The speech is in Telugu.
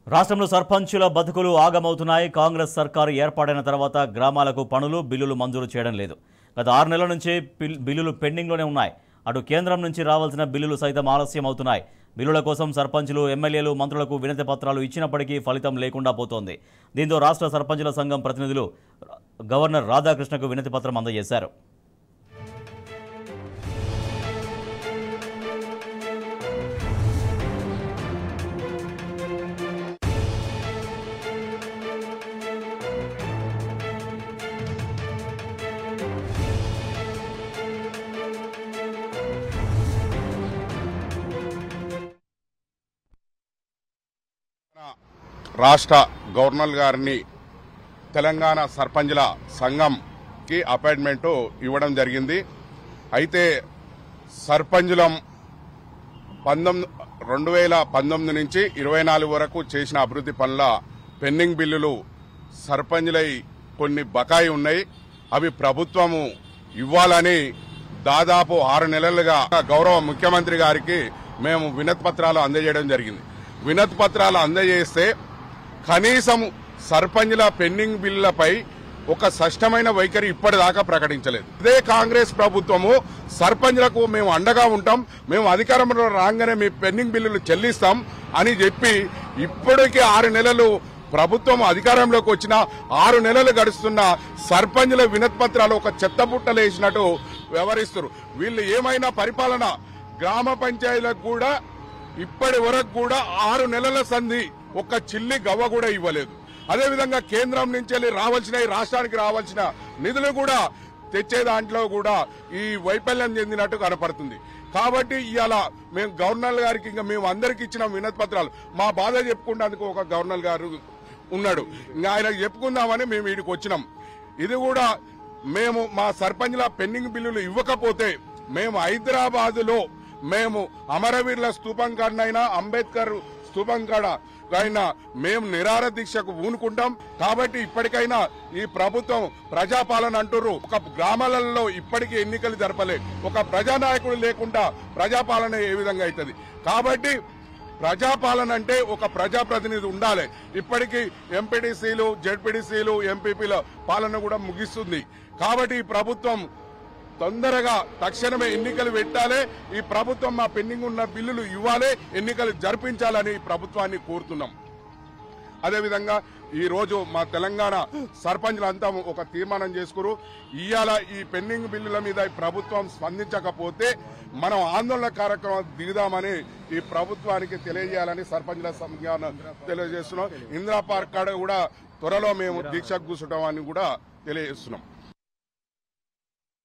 రాష్ట్రంలో సర్పంచుల బతుకులు ఆగమవుతున్నాయి. కాంగ్రెస్ సర్కారు ఏర్పాటైన తర్వాత గ్రామాలకు పనులు బిల్లులు మంజూరు చేయడం లేదు. గత 6 నెలల నుంచి బిల్లులు పెండింగ్లోనే ఉన్నాయి. అటు కేంద్రం నుంచి రావాల్సిన బిల్లులు సైతం ఆలస్యం అవుతున్నాయి. బిల్లుల కోసం సర్పంచులు, ఎమ్మెల్యేలు, మంత్రులకు వినతి పత్రాలు ఇచ్చినప్పటికీ ఫలితం లేకుండా పోతోంది. దీంతో రాష్ట్ర సర్పంచుల సంఘం ప్రతినిధులు గవర్నర్ రాధాకృష్ణకు వినతి పత్రం అందజేశారు. రాష్ట్ర గవర్నర్ గారిని తెలంగాణ సర్పంచుల సంఘంకి అపాయింట్మెంట్ ఇవ్వడం జరిగింది. అయితే సర్పంచులం 2019 నుంచి 24 వరకు చేసిన అభివృద్ధి పనుల పెండింగ్ బిల్లులు సర్పంచులై కొన్ని బకాయి ఉన్నాయి. అవి ప్రభుత్వము ఇవ్వాలని దాదాపు 6 నెలలుగా గౌరవ ముఖ్యమంత్రి గారికి మేము వినతి పత్రాలు అందజేయడం జరిగింది. వినతి పత్రాలు అందజేస్తే కనీసం సర్పంచుల పెండింగ్ బిల్లులపై ఒక స్పష్టమైన వైఖరి ఇప్పటిదాకా ప్రకటించలేదు. ఇదే కాంగ్రెస్ ప్రభుత్వము సర్పంచులకు మేము అండగా ఉంటాం, మేము అధికారంలో రాగానే మీ పెండింగ్ బిల్లులు చెల్లిస్తాం అని చెప్పి ఇప్పటికీ 6 నెలలు ప్రభుత్వం అధికారంలోకి వచ్చిన 6 నెలలు గడుస్తున్న సర్పంచుల వినతి పత్రాలు ఒక చెత్తబుట్టలు వేసినట్టు వ్యవహరిస్తారు. వీళ్ళు ఏమైనా పరిపాలన గ్రామ పంచాయతీలకు కూడా ఇప్పటి వరకు కూడా 6 నెలల సంధి ఒక్క చిల్లి గవ్వ కూడా ఇవ్వలేదు. అదేవిధంగా కేంద్రం నుంచి రావాల్సిన రాష్ట్రానికి రావాల్సిన నిధులు కూడా తెచ్చే దాంట్లో కూడా ఈ వైఫల్యం చెందినట్టు కనపడుతుంది. కాబట్టి ఇవాళ మేము గవర్నర్ గారికి ఇంకా మేము అందరికి ఇచ్చిన వినతి పత్రాలు మా బాధ చెప్పుకునేందుకు ఒక గవర్నర్ గారు ఉన్నాడు. ఇంకా ఆయనకు చెప్పుకుందామని మేము వీడికి వచ్చినాం. ఇది కూడా మేము మా సర్పంచ్ల పెండింగ్ బిల్లులు ఇవ్వకపోతే మేము హైదరాబాదులో మేము అమరవీరుల స్తూపం కాడనైనా అంబేద్కర్ స్తూపం కాడ అయినా మేము నిరాహార దీక్షకు ఊనుకుంటాం. కాబట్టి ఇప్పటికైనా ఈ ప్రభుత్వం ప్రజాపాలన అంటున్నారు. ఒక గ్రామాలలో ఇప్పటికీ ఎన్నికలు జరపలే. ఒక ప్రజానాయకుడు లేకుండా ప్రజాపాలన ఏ విధంగా అవుతుంది? కాబట్టి ప్రజాపాలన అంటే ఒక ప్రజాప్రతినిధి ఉండాలి. ఇప్పటికీ ఎంపీటీసీలు, జెడ్పీటీసీలు, ఎంపీపీల పాలన కూడా ముగిస్తుంది. కాబట్టి ఈ ప్రభుత్వం తొందరగా తక్షణమే ఎన్నికలు పెట్టాలి. ఈ ప్రభుత్వం మా పెండింగ్ ఉన్న బిల్లులు ఇవ్వాలి, ఎన్నికలు జరిపించాలని ప్రభుత్వాన్ని కోరుతున్నాం. అదేవిధంగా ఈ రోజు మా తెలంగాణ సర్పంచులంతా ఒక తీర్మానం చేసుకురు. ఇవాళ ఈ పెండింగ్ బిల్లుల మీద ప్రభుత్వం స్పందించకపోతే మనం ఆందోళన కార్యక్రమం దిగుదామని ఈ ప్రభుత్వానికి తెలియజేయాలని సర్పంచుల సంఘాన్ని తెలియజేస్తున్నాం. ఇందిరా పార్క్ కాడ కూడా త్వరలో మేము దీక్షకు కూర్చుంటామని కూడా తెలియజేస్తున్నాం.